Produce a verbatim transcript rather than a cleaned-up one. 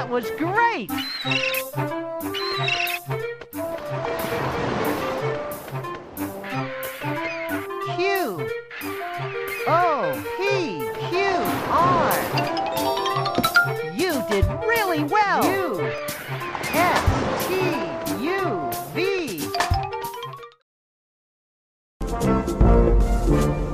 was great! Q. O. P. Q. R. You did really well! U. S. T. U. V.